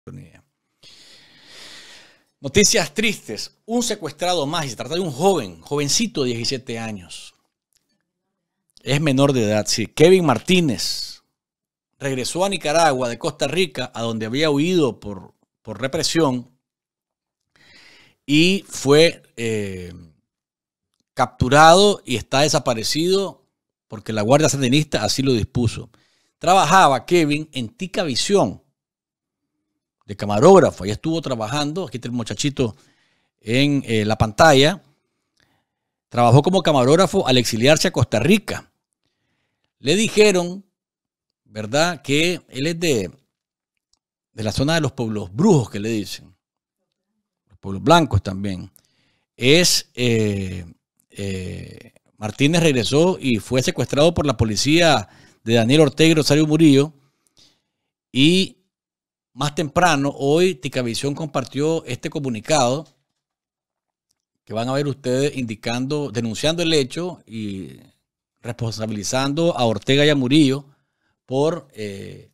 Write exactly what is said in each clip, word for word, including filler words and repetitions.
Noticias tristes. Un secuestrado más, y se trata de un joven, jovencito de diecisiete años. Es menor de edad, sí. Kevin Martínez regresó a Nicaragua de Costa Rica, a donde había huido por, por represión, y fue eh, capturado y está desaparecido porque la Guardia Sandinista así lo dispuso. Trabajaba Kevin en Tica Visión, de camarógrafo. Ahí estuvo trabajando, aquí está el muchachito en eh, la pantalla. Trabajó como camarógrafo al exiliarse a Costa Rica. Le dijeron, ¿verdad?, que él es de, de la zona de los pueblos brujos, que le dicen. Los pueblos blancos también. Es, eh, eh, Martínez regresó y fue secuestrado por la policía de Daniel Ortega y Rosario Murillo. Y más temprano, hoy, Ticavisión compartió este comunicado que van a ver ustedes indicando, denunciando el hecho y responsabilizando a Ortega y a Murillo por eh,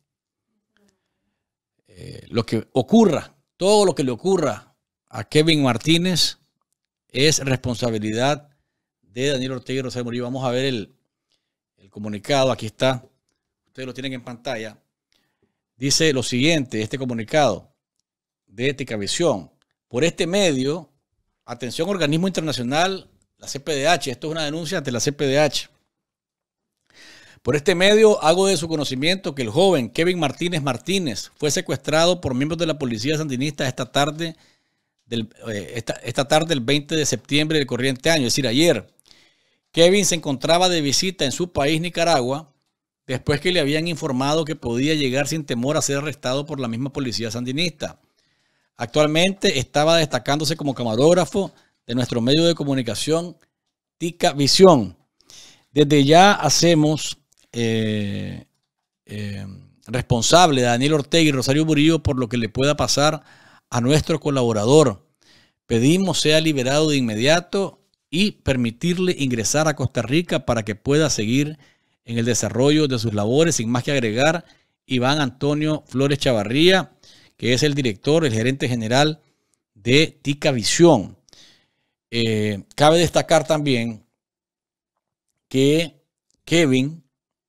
eh, lo que ocurra. Todo lo que le ocurra a Kevin Martínez es responsabilidad de Daniel Ortega y Rosario Murillo. Vamos a ver el, el comunicado. Aquí está. Ustedes lo tienen en pantalla. Dice lo siguiente, este comunicado de Ticavisión. Por este medio, atención organismo internacional, la C P D H, esto es una denuncia ante la C P D H. Por este medio hago de su conocimiento que el joven Kevin Martínez Martínez fue secuestrado por miembros de la policía sandinista esta tarde del, eh, esta, esta tarde del veinte de septiembre del corriente año, es decir, ayer. Kevin se encontraba de visita en su país, Nicaragua, después que le habían informado que podía llegar sin temor a ser arrestado por la misma policía sandinista. Actualmente estaba destacándose como camarógrafo de nuestro medio de comunicación, Tica Visión. Desde ya hacemos eh, eh, responsable a Daniel Ortega y Rosario Murillo por lo que le pueda pasar a nuestro colaborador. Pedimos sea liberado de inmediato y permitirle ingresar a Costa Rica para que pueda seguir en el desarrollo de sus labores. Sin más que agregar, Iván Antonio Flores Chavarría, que es el director, el gerente general de Tica Visión. Eh, cabe destacar también que Kevin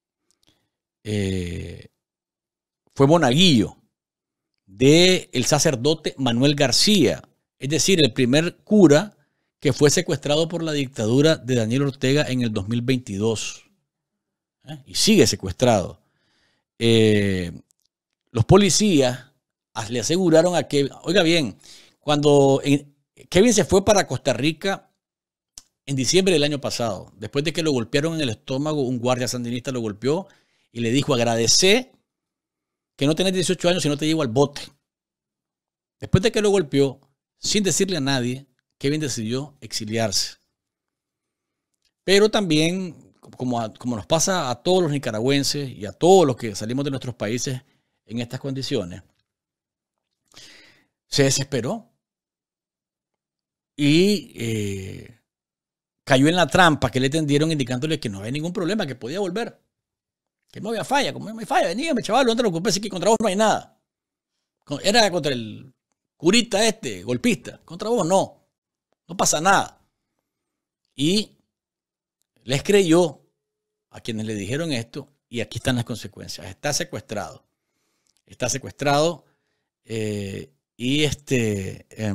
eh, fue monaguillo del sacerdote Manuel García, es decir, el primer cura que fue secuestrado por la dictadura de Daniel Ortega en el dos mil veintidós. ¿Eh? Y sigue secuestrado. Eh, los policías le aseguraron a Kevin, oiga bien, cuando en, Kevin se fue para Costa Rica en diciembre del año pasado, después de que lo golpearon en el estómago, un guardia sandinista lo golpeó y le dijo: agradece que no tenés dieciocho años si no te llevo al bote. Después de que lo golpeó, sin decirle a nadie, Kevin decidió exiliarse. Pero también, como, a, como nos pasa a todos los nicaragüenses y a todos los que salimos de nuestros países en estas condiciones, se desesperó y eh, cayó en la trampa que le tendieron indicándole que no había ningún problema, que podía volver, que no había falla. Como no hay falla, veníame, chaval, no te preocupes, es que contra vos no hay nada. Era contra el curita este, golpista, contra vos no, no pasa nada. Y les creyó a quienes le dijeron esto, y aquí están las consecuencias. Está secuestrado, está secuestrado eh, y este eh,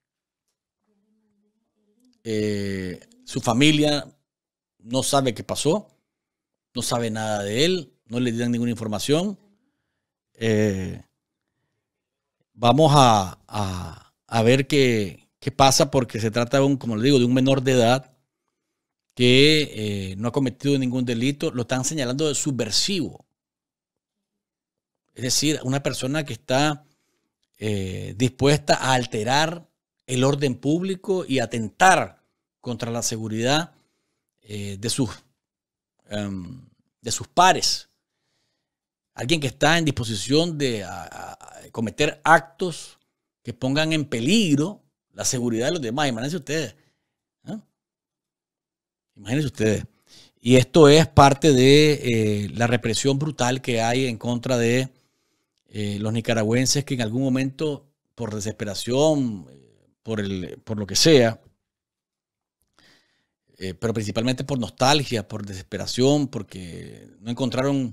eh, su familia no sabe qué pasó, no sabe nada de él, no le dieron ninguna información. Eh, vamos a, a, a ver qué, qué pasa, porque se trata de un, como le digo, de un menor de edad que eh, no ha cometido ningún delito. Lo están señalando de subversivo. Es decir, una persona que está eh, dispuesta a alterar el orden público y atentar contra la seguridad eh, de, sus, um, de sus pares. Alguien que está en disposición de a, a cometer actos que pongan en peligro la seguridad de los demás. Imagínense ustedes. ¿eh? Imagínense ustedes. Y esto es parte de eh, la represión brutal que hay en contra de eh, los nicaragüenses que en algún momento, por desesperación, por, el, por lo que sea, eh, pero principalmente por nostalgia, por desesperación, porque no encontraron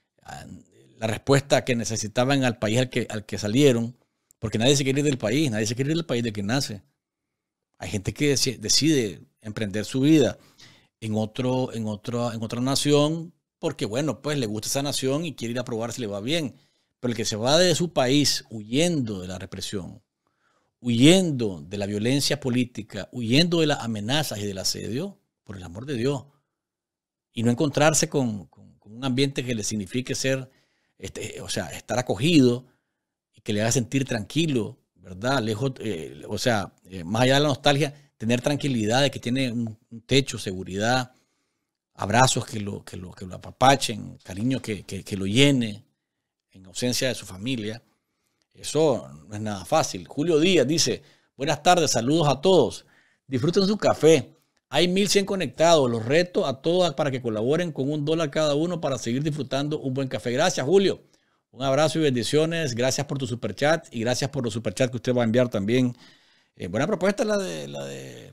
la respuesta que necesitaban al país al que, al que salieron, porque nadie se quiere ir del país, nadie se quiere ir del país del que nace. Hay gente que decide emprender su vida en, otro, en, otro, en otra nación porque, bueno, pues le gusta esa nación y quiere ir a probar si le va bien. Pero el que se va de su país huyendo de la represión, huyendo de la violencia política, huyendo de las amenazas y del asedio, por el amor de Dios, y no encontrarse con, con, con un ambiente que le signifique ser, este, o sea, estar acogido y que le haga sentir tranquilo, ¿verdad? Lejos, eh, o sea, eh, más allá de la nostalgia, tener tranquilidad de que tiene un, un techo, seguridad, abrazos que lo, que lo, que lo apapachen, cariño que, que, que lo llene en ausencia de su familia. Eso no es nada fácil. Julio Díaz dice, buenas tardes, saludos a todos. Disfruten su café. Hay mil cien conectados. Los reto a todos para que colaboren con un dólar cada uno para seguir disfrutando un buen café. Gracias, Julio. Un abrazo y bendiciones. Gracias por tu superchat y gracias por los superchats que usted va a enviar también. Eh, buena propuesta la de la de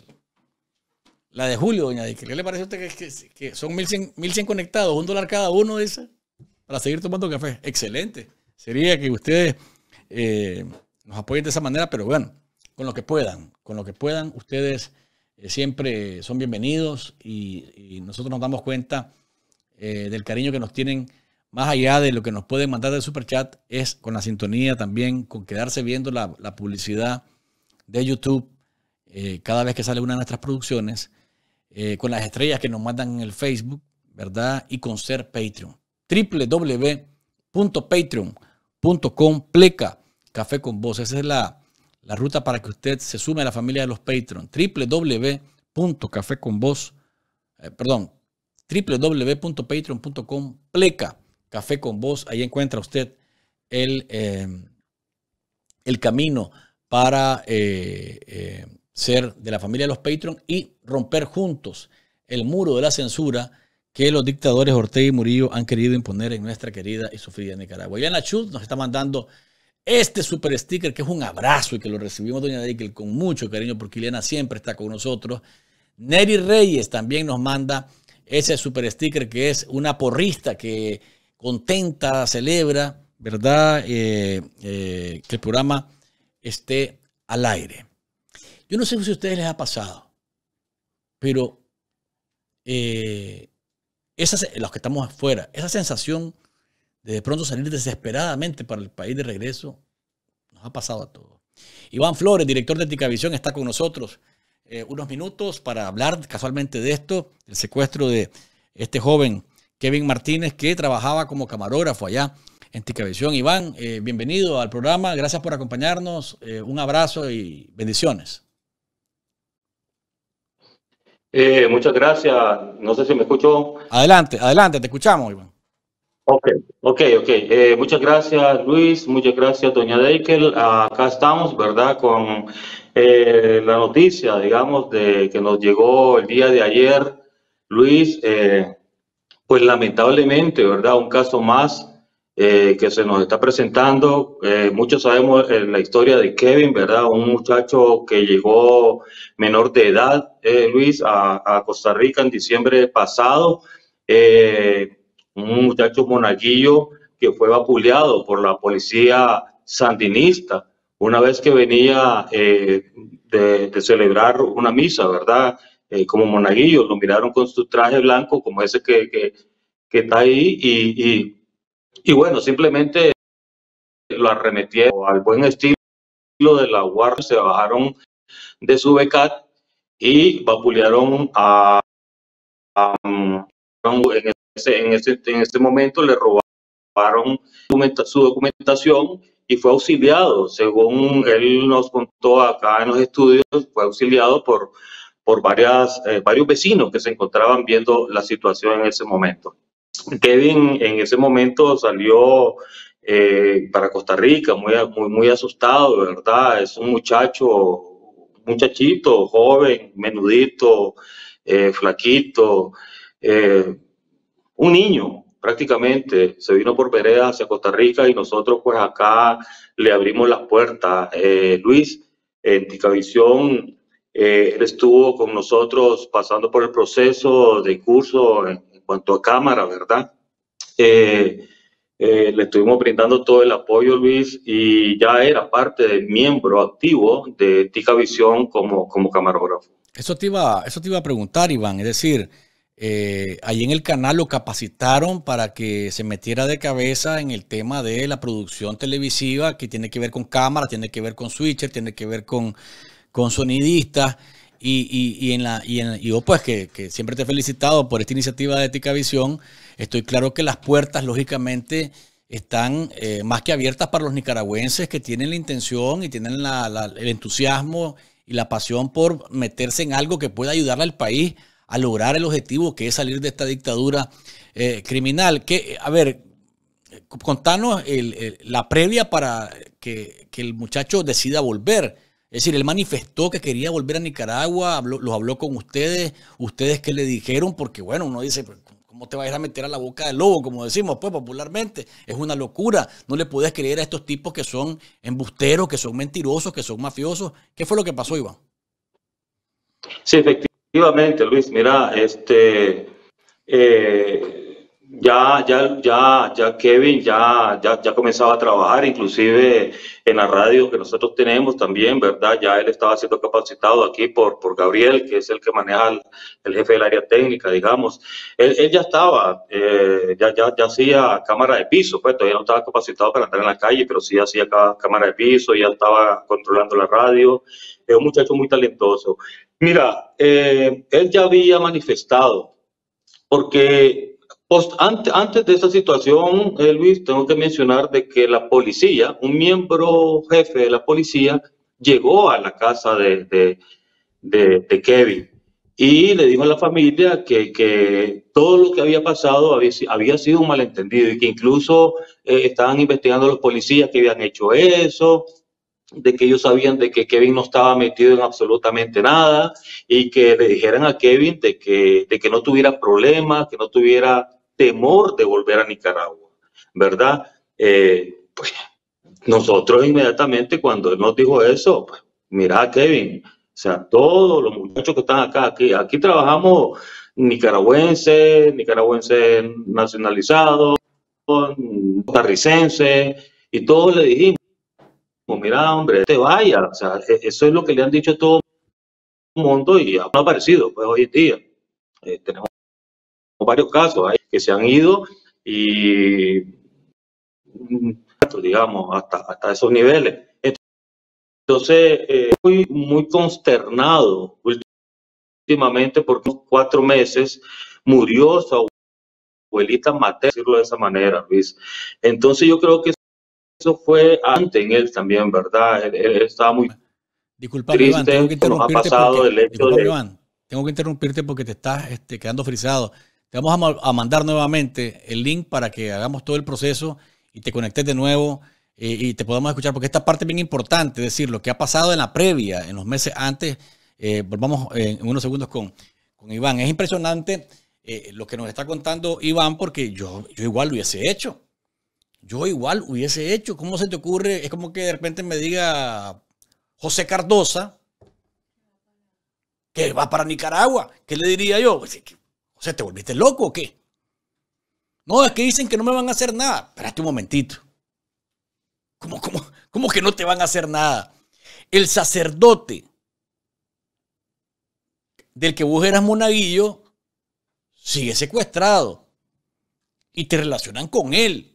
la de Julio, doña Dique. ¿Qué le parece a usted que, que, que son mil cien conectados, un dólar cada uno, dice, para seguir tomando café? Excelente. Sería que ustedes eh, nos apoyen de esa manera, pero bueno, con lo que puedan, con lo que puedan, ustedes eh, siempre son bienvenidos y, y nosotros nos damos cuenta eh, del cariño que nos tienen. Más allá de lo que nos pueden mandar del superchat, es con la sintonía también, con quedarse viendo la, la publicidad de YouTube eh, cada vez que sale una de nuestras producciones, eh, con las estrellas que nos mandan en el Facebook, ¿verdad? Y con ser Patreon. doble u doble u doble u punto patreon punto com pleca Café con Voz. Esa es la, la ruta para que usted se sume a la familia de los Patreon. doble u doble u doble u punto café con voz, eh, perdón, doble u doble u doble u punto patreon punto com pleca Café con Voz. Ahí encuentra usted el, eh, el camino para eh, eh, ser de la familia de los Patreon y romper juntos el muro de la censura que los dictadores Ortega y Murillo han querido imponer en nuestra querida y sufrida Nicaragua. Ileana Chut nos está mandando este super sticker que es un abrazo y que lo recibimos, doña Dickel, con mucho cariño porque Ileana siempre está con nosotros. Neri Reyes también nos manda ese super sticker que es una porrista que contenta, celebra, ¿verdad? Eh, eh, que el programa esté al aire. Yo no sé si a ustedes les ha pasado, pero eh, esa, los que estamos afuera, esa sensación de de pronto salir desesperadamente para el país de regreso, nos ha pasado a todos. Iván Flores, director de Ticavisión, está con nosotros eh, unos minutos para hablar casualmente de esto, del secuestro de este joven Kevin Martínez, que trabajaba como camarógrafo allá en Ticavisión. Iván, eh, bienvenido al programa. Gracias por acompañarnos. Eh, un abrazo y bendiciones. Eh, muchas gracias. No sé si me escuchó. Adelante, adelante, te escuchamos, Iván. Ok, ok, ok. Eh, muchas gracias, Luis. Muchas gracias, doña Deikel. Acá estamos, ¿verdad? Con eh, la noticia, digamos, de que nos llegó el día de ayer, Luis. Eh, Pues lamentablemente, ¿verdad? Un caso más eh, que se nos está presentando. Eh, muchos sabemos eh, la historia de Kevin, ¿verdad? Un muchacho que llegó menor de edad, eh, Luis, a, a Costa Rica en diciembre pasado. Eh, un muchacho monaguillo que fue vapuleado por la policía sandinista una vez que venía eh, de, de celebrar una misa, ¿verdad? Eh, como monaguillo, lo miraron con su traje blanco, como ese que, que, que está ahí, y, y, y bueno, simplemente lo arremetieron al buen estilo de la guardia, se bajaron de su becat y vapulearon a, a, a en, ese, en, ese, en ese momento le robaron su documentación y fue auxiliado, según él nos contó acá en los estudios, fue auxiliado por por varias, eh, varios vecinos que se encontraban viendo la situación en ese momento. Kevin en ese momento salió eh, para Costa Rica muy, muy, muy asustado, ¿verdad? Es un muchacho, muchachito, joven, menudito, eh, flaquito, eh, un niño, prácticamente se vino por vereda hacia Costa Rica y nosotros pues acá le abrimos las puertas. Eh, Luis, en Ticavisión, eh, él estuvo con nosotros pasando por el proceso de curso en, en cuanto a cámara, ¿verdad? Eh, eh, le estuvimos brindando todo el apoyo, Luis, y ya era parte del miembro activo de Ticavisión como, como camarógrafo. Eso te iba, eso te iba a preguntar, Iván, es decir, eh, ahí en el canal lo capacitaron para que se metiera de cabeza en el tema de la producción televisiva, que tiene que ver con cámara, tiene que ver con switcher, tiene que ver con, con sonidistas. Y, y, y, en la, y, en, y yo pues que, que siempre te he felicitado por esta iniciativa de Ticavisión. Estoy claro que las puertas lógicamente están eh, más que abiertas para los nicaragüenses que tienen la intención y tienen la, la, el entusiasmo y la pasión por meterse en algo que pueda ayudarle al país a lograr el objetivo que es salir de esta dictadura eh, criminal. Que, a ver, contanos el, el, la previa para que, que el muchacho decida volver. Es decir, él manifestó que quería volver a Nicaragua, habló, los habló con ustedes, ustedes qué le dijeron, porque bueno, uno dice, ¿cómo te vas a ir a meter a la boca del lobo? Como decimos pues popularmente, es una locura, no le puedes creer a estos tipos que son embusteros, que son mentirosos, que son mafiosos. ¿Qué fue lo que pasó, Iván? Sí, efectivamente, Luis, mira, este... Eh, Ya, ya, ya, ya Kevin ya, ya, ya comenzaba a trabajar, inclusive en la radio que nosotros tenemos también, ¿verdad? Ya él estaba siendo capacitado aquí por, por Gabriel, que es el que maneja el, el jefe del área técnica, digamos. Él, él ya estaba, eh, ya, ya, ya hacía cámara de piso, pues todavía no estaba capacitado para entrar en la calle, pero sí hacía cámara de piso, ya estaba controlando la radio. Es un muchacho muy talentoso. Mira, eh, él ya había manifestado, porque Post, antes, antes de esa situación, eh, Luis, tengo que mencionar de que la policía, un miembro jefe de la policía, llegó a la casa de, de, de, de Kevin y le dijo a la familia que, que todo lo que había pasado había, había sido un malentendido y que incluso eh, estaban investigando los policías que habían hecho eso, de que ellos sabían de que Kevin no estaba metido en absolutamente nada y que le dijeran a Kevin de que, de que no tuviera problemas, que no tuviera temor de volver a Nicaragua, ¿verdad? Eh, pues nosotros inmediatamente cuando él nos dijo eso, pues mira Kevin, o sea, todos los muchachos que están acá, aquí, aquí trabajamos nicaragüenses, nicaragüenses nacionalizados, costarricenses, y todos le dijimos, mira hombre, te vaya, o sea, eso es lo que le han dicho a todo el mundo y ha aparecido, pues hoy en día. Eh, tenemos varios casos ahí que se han ido y digamos hasta, hasta esos niveles. Entonces, eh, estoy muy consternado últimamente porque unos cuatro meses murió su abuelita materna, decirlo de esa manera, Luis. Entonces yo creo que eso fue antes en él también, ¿verdad? Él, él estaba muy Disculpa, Iván, tengo que interrumpirte ha pasado porque, el hecho disculpa, de... Iván, tengo que interrumpirte porque te estás este, quedando frisado. Te vamos a, a mandar nuevamente el link para que hagamos todo el proceso y te conectes de nuevo eh, y te podamos escuchar, porque esta parte es bien importante, es decir, lo que ha pasado en la previa, en los meses antes. Eh, volvamos eh, en unos segundos con, con Iván. Es impresionante eh, lo que nos está contando Iván, porque yo, yo igual lo hubiese hecho. Yo igual hubiese hecho. ¿Cómo se te ocurre? Es como que de repente me diga José Cardosa que va para Nicaragua. ¿Qué le diría yo? José, ¿te volviste loco o qué? No, es que dicen que no me van a hacer nada. Espérate un momentito. ¿Cómo, cómo, cómo que no te van a hacer nada? El sacerdote del que vos eras monaguillo sigue secuestrado y te relacionan con él.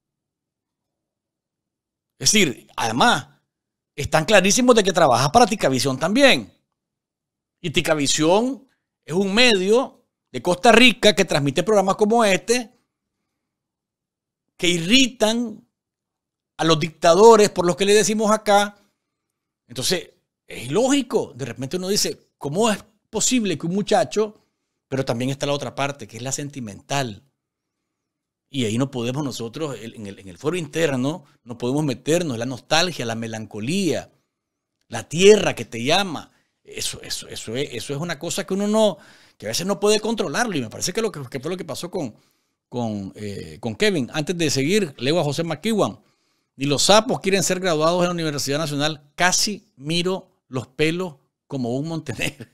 Es decir, además, están clarísimos de que trabajas para Ticavisión también. Y Ticavisión es un medio de Costa Rica que transmite programas como este que irritan a los dictadores, por los que le decimos acá. Entonces, es ilógico. De repente uno dice, ¿cómo es posible que un muchacho, pero también está la otra parte, que es la sentimental? Y ahí no podemos nosotros, en el, en el foro interno, no podemos meternos, la nostalgia, la melancolía, la tierra que te llama. Eso, eso, eso, es, eso es una cosa que uno no, que a veces no puede controlarlo. Y me parece que, lo que, que fue lo que pasó con, con, eh, con Kevin. Antes de seguir, leo a José McEwan. Ni los sapos quieren ser graduados en la Universidad Nacional. Casi miro los pelos como un Montenegro.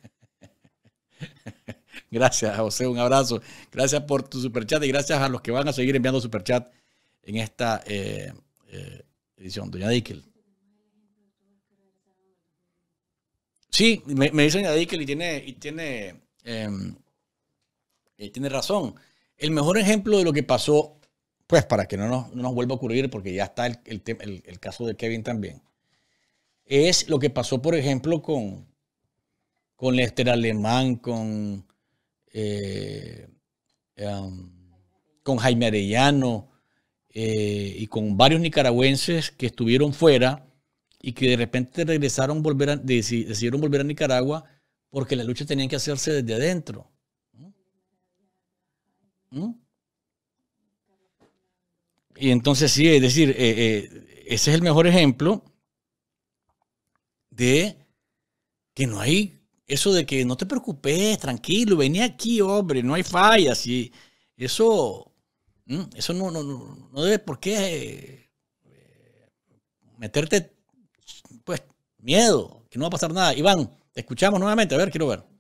Gracias, José, un abrazo. Gracias por tu superchat y gracias a los que van a seguir enviando superchat en esta eh, eh, edición. Doña Dickel. Sí, me, me dice Doña Dickel y tiene, y tiene, eh, eh, tiene razón. El mejor ejemplo de lo que pasó, pues para que no nos, no nos vuelva a ocurrir, porque ya está el, el, el, el caso de Kevin también, es lo que pasó, por ejemplo, con, con Lester Alemán, con, eh, um, con Jaime Arellano eh, y con varios nicaragüenses que estuvieron fuera y que de repente regresaron, volver a, decidieron volver a Nicaragua porque las luchas tenían que hacerse desde adentro. ¿Mm? Y entonces sí, es decir, eh, eh, ese es el mejor ejemplo de que no hay eso de que no te preocupes, tranquilo, vení aquí, hombre, no hay fallas. Y eso, eso no, no, no, no debe por qué eh, meterte pues miedo, que no va a pasar nada. Iván, te escuchamos nuevamente, a ver, quiero ver.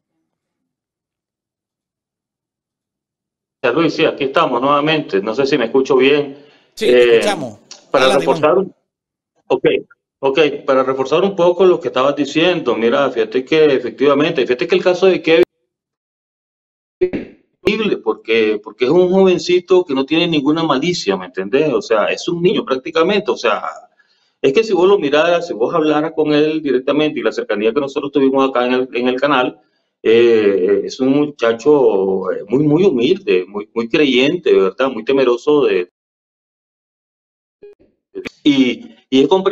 Luis, sí, aquí estamos nuevamente. No sé si me escucho bien. Sí, te eh, escuchamos. Para Adelante, reforzar, Iván. ok, ok, para reforzar un poco lo que estabas diciendo, mira, fíjate que efectivamente, fíjate que el caso de Kevin es increíble porque, porque es un jovencito que no tiene ninguna malicia, ¿me entendés? O sea, es un niño prácticamente, o sea, es que si vos lo miraras, si vos hablaras con él directamente y la cercanía que nosotros tuvimos acá en el, en el canal, Eh, es un muchacho muy, muy humilde, muy, muy creyente, ¿verdad? Muy temeroso de... Y, y es comprensible.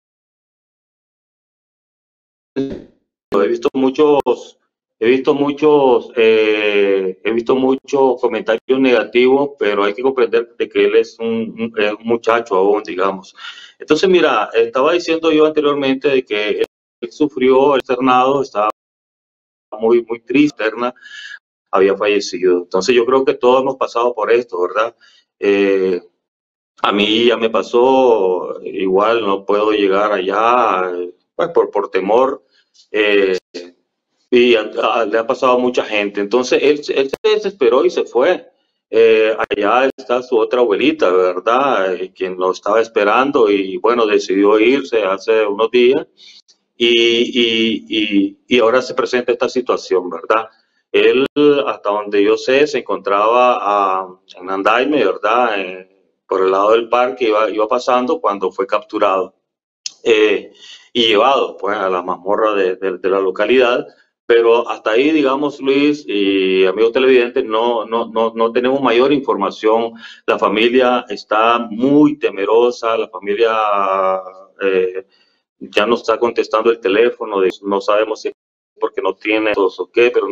He visto muchos, he visto muchos, eh, he visto muchos comentarios negativos, pero hay que comprender de que él es un, un, es un muchacho aún, digamos. Entonces, mira, estaba diciendo yo anteriormente de que él, él sufrió el internado, estaba muy, muy triste, había fallecido. Entonces yo creo que todos hemos pasado por esto, ¿verdad? Eh, a mí ya me pasó, igual no puedo llegar allá, pues por, por temor, eh, y a, a, le ha pasado a mucha gente. Entonces él, él se desesperó y se fue. Eh, allá está su otra abuelita, ¿verdad? Eh, quien lo estaba esperando y bueno, decidió irse hace unos días. Y, y, y, y ahora se presenta esta situación, ¿verdad? Él, hasta donde yo sé, se encontraba a, en Andaime, ¿verdad? En, por el lado del parque, iba, iba pasando cuando fue capturado eh, y llevado pues, a la mazmorra de, de, de la localidad. Pero hasta ahí, digamos, Luis y amigos televidentes, no, no, no, no tenemos mayor información. La familia está muy temerosa, la familia... Eh, ya no está contestando el teléfono, no sabemos si es porque no tiene o qué, pero no,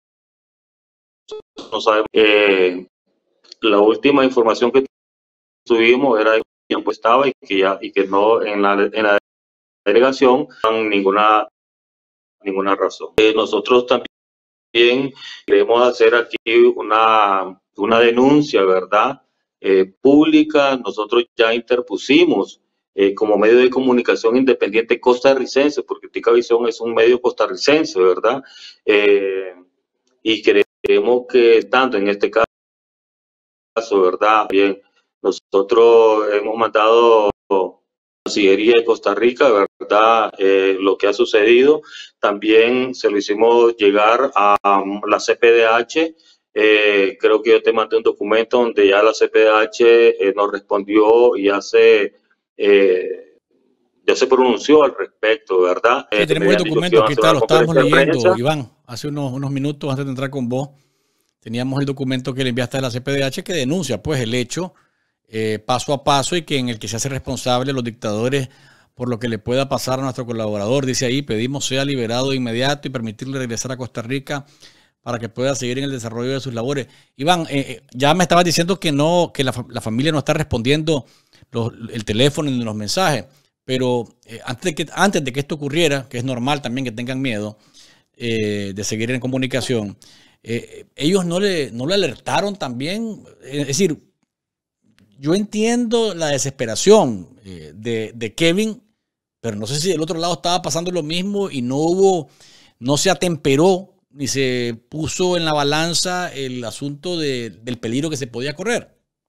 no sabemos. Eh, la última información que tuvimos era que tiempo estaba y que ya y que no en la, en la delegación no ninguna ninguna razón. Eh, nosotros también queremos hacer aquí una una denuncia, ¿verdad? Eh, pública. Nosotros ya interpusimos Eh, como medio de comunicación independiente costarricense, porque Ticavisión es un medio costarricense, ¿verdad? Eh, y queremos que, tanto en este caso, ¿verdad? Bien, nosotros hemos mandado a la Cancillería de Costa Rica, ¿verdad? Eh, lo que ha sucedido. También se lo hicimos llegar a la C P D H. Eh, creo que yo te mandé un documento donde ya la C P D H eh, nos respondió y hace... Eh, ya se pronunció al respecto, ¿verdad? Sí, tenemos el documento, aquí está, lo estábamos leyendo, Iván, hace unos, unos minutos antes de entrar con vos, teníamos el documento que le enviaste a la C P D H que denuncia pues el hecho eh, paso a paso y que en el que se hace responsable los dictadores por lo que le pueda pasar a nuestro colaborador. Dice ahí, pedimos sea liberado de inmediato y permitirle regresar a Costa Rica para que pueda seguir en el desarrollo de sus labores. Iván, eh, ya me estabas diciendo que no, que la, la familia no está respondiendo Los, el teléfono y los mensajes, pero eh, antes, de que, antes de que esto ocurriera, que es normal también que tengan miedo eh, de seguir en comunicación, eh, ellos no le, no le alertaron también. Es decir, yo entiendo la desesperación eh, de, de Kevin, pero no sé si del otro lado estaba pasando lo mismo y no hubo, no se atemperó ni se puso en la balanza el asunto de, del peligro que se podía correr.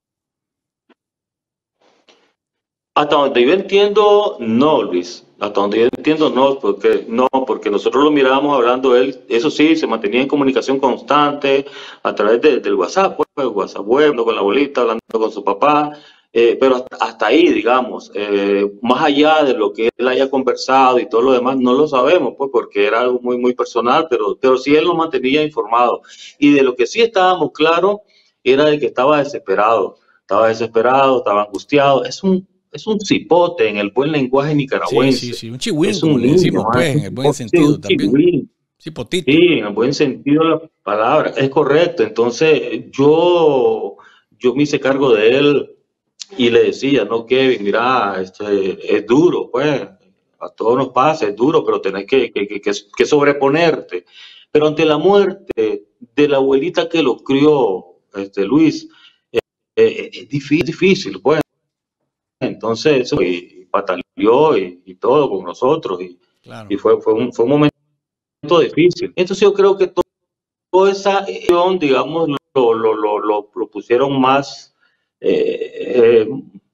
Hasta donde yo entiendo, no, Luis. Hasta donde yo entiendo, no, porque no, porque nosotros lo mirábamos hablando él, eso sí, se mantenía en comunicación constante a través de, del WhatsApp, pues, WhatsApp web, hablando con la abuelita, hablando con su papá, eh, pero hasta, hasta ahí, digamos, eh, más allá de lo que él haya conversado y todo lo demás, no lo sabemos, pues, porque era algo muy, muy personal, pero, pero sí él nos mantenía informado. Y de lo que sí estábamos claros era de que estaba desesperado, estaba desesperado, estaba angustiado. Es un Es un cipote en el buen lenguaje nicaragüense. Sí, sí, sí, un chihuín, es como un le decimos, niño, pues, es en el buen un, sentido un también. chihuín. Cipotito. Sí, en el buen sentido de la palabra, es correcto. Entonces, yo, yo me hice cargo de él y le decía, no, Kevin, mira, este, es duro, pues, a todos nos pasa, es duro, pero tenés que, que, que, que sobreponerte. Pero ante la muerte de la abuelita que lo crió, este, Luis, eh, eh, es difícil, es difícil, pues. Entonces, eso, y, y pataleó y, y todo con nosotros, y, Claro. y fue, fue, un, fue un momento difícil. Entonces, yo creo que todo, toda esa acción, digamos, lo, lo, lo, lo, lo pusieron más, eh, eh,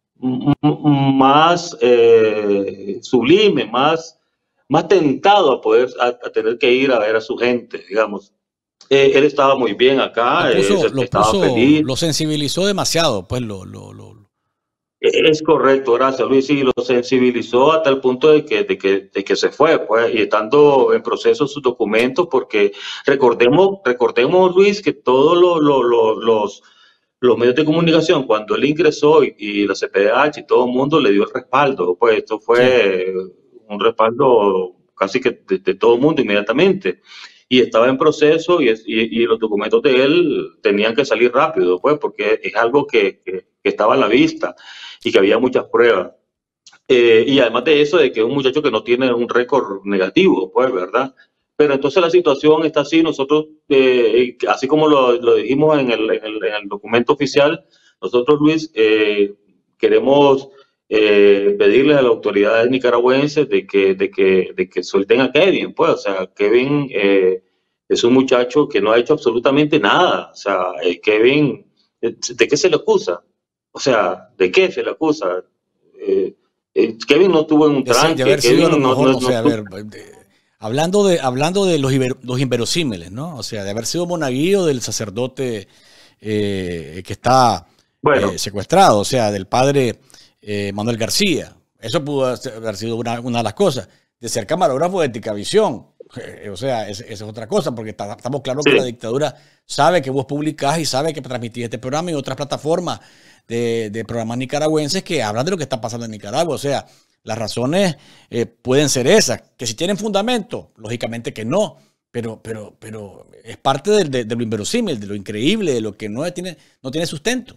más eh, sublime, más, más tentado a poder, a, a tener que ir a ver a su gente, digamos. Eh, él estaba muy bien Lo acá, eh, puso, lo estaba puso, feliz. lo sensibilizó demasiado, pues lo, lo, lo. Es correcto, gracias Luis, sí, lo sensibilizó hasta el punto de que, de que, de que se fue, pues, y estando en proceso sus documentos, porque recordemos, recordemos Luis, que todos lo, lo, lo, los, los medios de comunicación, cuando él ingresó y, y la C P D H y todo el mundo le dio el respaldo, pues esto fue sí. un respaldo casi que de, de todo el mundo inmediatamente. Y estaba en proceso y, y, y los documentos de él tenían que salir rápido, pues, porque es algo que, que, que estaba a la vista y que había muchas pruebas. Eh, y además de eso, de que es un muchacho que no tiene un récord negativo, pues, ¿verdad? Pero entonces la situación está así, nosotros, eh, así como lo, lo dijimos en el, en, el, en el documento oficial, nosotros, Luis, eh, queremos eh, pedirles a las autoridades nicaragüenses de que, de, que, de que suelten a Kevin, pues, o sea, Kevin eh, es un muchacho que no ha hecho absolutamente nada, o sea, eh, Kevin, ¿de qué se le acusa? O sea, ¿de qué se le acusa? Eh, eh, Kevin no estuvo en un de, ser, tranque, de haber Kevin sido a lo mejor, no, no, no, sé, no a ver, de, hablando de, hablando de los, iber, los inverosímiles, ¿no? O sea, de haber sido monaguillo del sacerdote eh, que está bueno. eh, secuestrado, o sea, del padre eh, Manuel García. Eso pudo haber sido una, una de las cosas. De ser camarógrafo de Ticavisión. Eh, o sea, esa es otra cosa, porque está, estamos claros sí. que la dictadura sabe que vos publicás y sabe que transmitís este programa y otras plataformas de, de programas nicaragüenses que hablan de lo que está pasando en Nicaragua. O sea, las razones eh, pueden ser esas, que si tienen fundamento, lógicamente que no, pero, pero, pero es parte de, de, de lo inverosímil, de lo increíble, de lo que no tiene, no tiene sustento.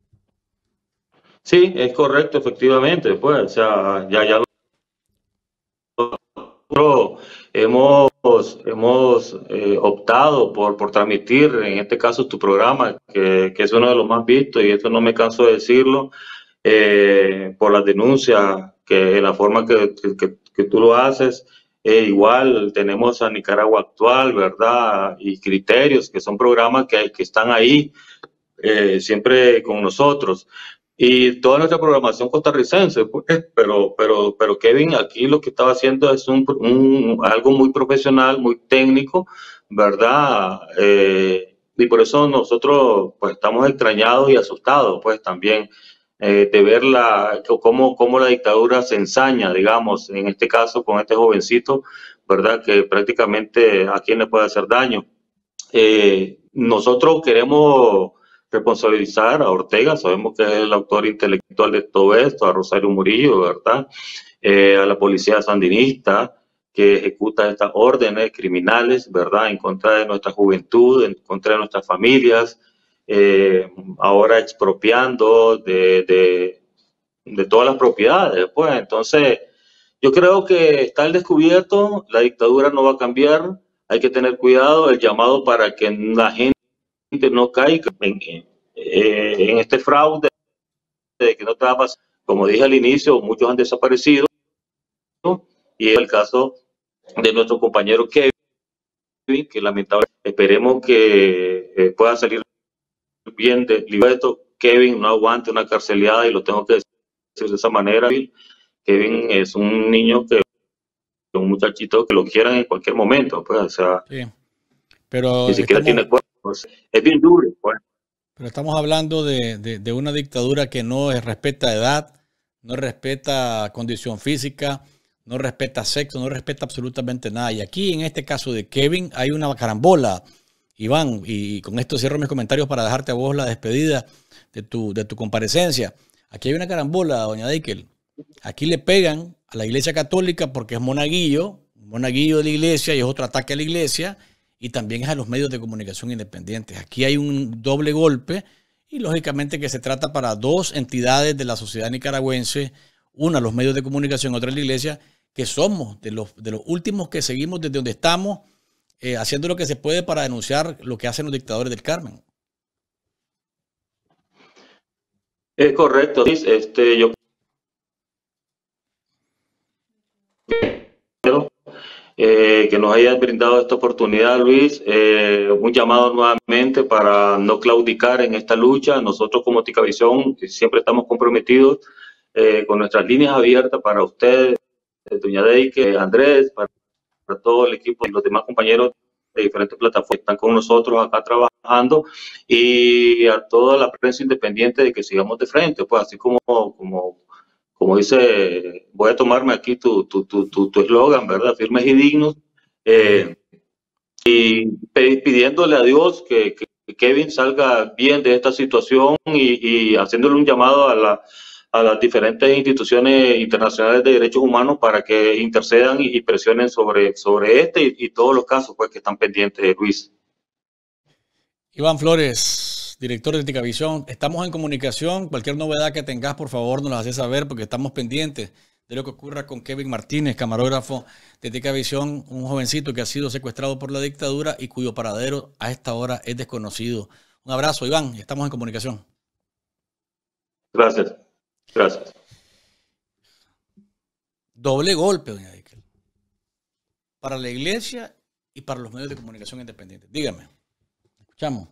Sí, es correcto, efectivamente, pues, o sea, ya, ya lo hemos, hemos eh, optado por, por transmitir, en este caso, tu programa, que, que es uno de los más vistos, y esto no me canso de decirlo, eh, por las denuncias, que la forma que, que, que tú lo haces, eh, igual tenemos a Nicaragua Actual, ¿verdad? Y Criterios, que son programas que, que están ahí eh, siempre con nosotros. Y toda nuestra programación costarricense, pues, pero, pero, pero Kevin aquí lo que estaba haciendo es un, un, algo muy profesional, muy técnico, ¿verdad? Eh, y por eso nosotros pues estamos extrañados y asustados, pues también eh, de ver la, cómo, cómo la dictadura se ensaña, digamos, en este caso con este jovencito, ¿verdad? Que prácticamente a quién le puede hacer daño. Eh, nosotros queremos responsabilizar a Ortega, sabemos que es el autor intelectual de todo esto, a Rosario Murillo, ¿verdad? Eh, a la policía sandinista que ejecuta estas órdenes criminales, ¿verdad? En contra de nuestra juventud, en contra de nuestras familias, eh, ahora expropiando de, de, de todas las propiedades, pues. Entonces, yo creo que está al descubierto, la dictadura no va a cambiar, hay que tener cuidado, el llamado para que la gente no caiga en, en, en este fraude de que no te va a pasar. Como dije al inicio, muchos han desaparecido y es el caso de nuestro compañero Kevin, que lamentablemente esperemos que eh, pueda salir bien de esto. Kevin no aguante una carceleada y lo tengo que decir de esa manera. Kevin es un niño que un muchachito que lo quieran en cualquier momento, pues, o sea, sí, pero ni siquiera estamos, tiene cuerpo, pues, es bien duro, pues. Pero estamos hablando de, de, de una dictadura que no respeta edad, no respeta condición física, no respeta sexo, no respeta absolutamente nada. Y aquí en este caso de Kevin hay una carambola, Iván, y con esto cierro mis comentarios para dejarte a vos la despedida de tu, de tu comparecencia. Aquí hay una carambola, doña Deikel. Aquí le pegan a la Iglesia Católica porque es monaguillo, monaguillo de la Iglesia y es otro ataque a la Iglesia, y también es a los medios de comunicación independientes. Aquí hay un doble golpe y lógicamente que se trata para dos entidades de la sociedad nicaragüense, una los medios de comunicación, otra la Iglesia, que somos de los, de los últimos que seguimos desde donde estamos, eh, haciendo lo que se puede para denunciar lo que hacen los dictadores del Carmen. Es correcto, este, yo Eh, que nos hayas brindado esta oportunidad, Luis. Eh, un llamado nuevamente para no claudicar en esta lucha. Nosotros como Ticavisión siempre estamos comprometidos eh, con nuestras líneas abiertas para ustedes, doña Deike, Andrés, para, para todo el equipo y los demás compañeros de diferentes plataformas que están con nosotros acá trabajando, y a toda la prensa independiente de que sigamos de frente, pues así como, como como dice, voy a tomarme aquí tu tu tu tu tu eslogan, ¿verdad? Firmes y dignos, eh, y pidiéndole a Dios que, que Kevin salga bien de esta situación y, y haciéndole un llamado a, la, a las diferentes instituciones internacionales de derechos humanos para que intercedan y, y presionen sobre, sobre este y, y todos los casos, pues, que están pendientes, Luis. Iván Flores, director de Ticavisión, estamos en comunicación. Cualquier novedad que tengas, por favor, nos la haces saber porque estamos pendientes de lo que ocurra con Kevin Martínez, camarógrafo de Ticavisión, un jovencito que ha sido secuestrado por la dictadura y cuyo paradero a esta hora es desconocido. Un abrazo, Iván, estamos en comunicación. Gracias, gracias. Doble golpe, doña Deikel, para la iglesia y para los medios de comunicación independientes. Dígame. Escuchamos.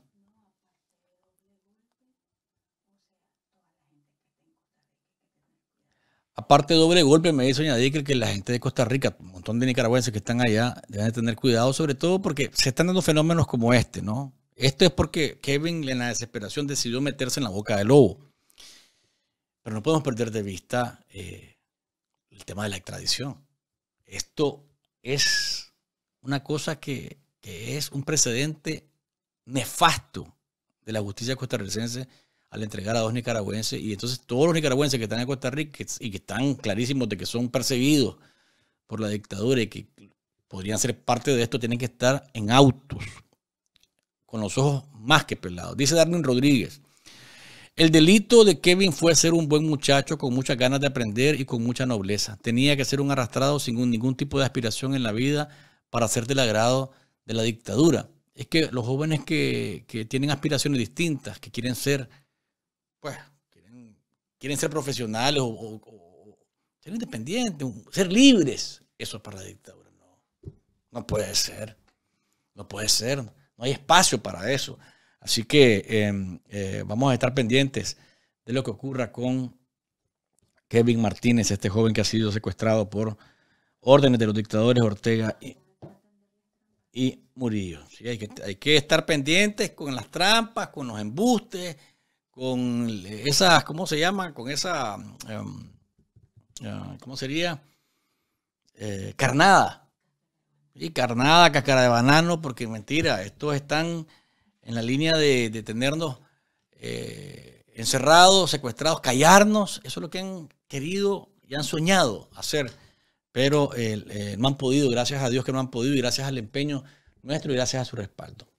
Aparte de doble golpe, me dice doña Deikel que la gente de Costa Rica, un montón de nicaragüenses que están allá, deben de tener cuidado, sobre todo porque se están dando fenómenos como este, ¿no? Esto es porque Kevin, en la desesperación, decidió meterse en la boca del lobo. Pero no podemos perder de vista eh, el tema de la extradición. Esto es una cosa que, que es un precedente nefasto de la justicia costarricense al entregar a dos nicaragüenses, y entonces todos los nicaragüenses que están en Costa Rica y que están clarísimos de que son perseguidos por la dictadura y que podrían ser parte de esto, tienen que estar en autos con los ojos más que pelados. Dice Darwin Rodríguez: el delito de Kevin fue ser un buen muchacho con muchas ganas de aprender y con mucha nobleza. Tenía que ser un arrastrado sin ningún tipo de aspiración en la vida para ser del agrado de la dictadura. Es que los jóvenes que, que tienen aspiraciones distintas, que quieren ser, pues, quieren, quieren ser profesionales o, o, o ser independientes, ser libres, eso es para la dictadura. No, no puede ser, no puede ser, no hay espacio para eso. Así que eh, eh, vamos a estar pendientes de lo que ocurra con Kevin Martínez, este joven que ha sido secuestrado por órdenes de los dictadores Ortega y y Murillo. Sí, hay, que, hay que estar pendientes con las trampas, con los embustes, con esas, ¿cómo se llama? Con esa, um, uh, ¿cómo sería? Eh, carnada. Sí, carnada, cáscara de banano, porque mentira, estos están en la línea de, de tenernos eh, encerrados, secuestrados, callarnos. Eso es lo que han querido y han soñado hacer. Pero eh, eh, no han podido, gracias a Dios que no han podido, y gracias al empeño nuestro y gracias a su respaldo.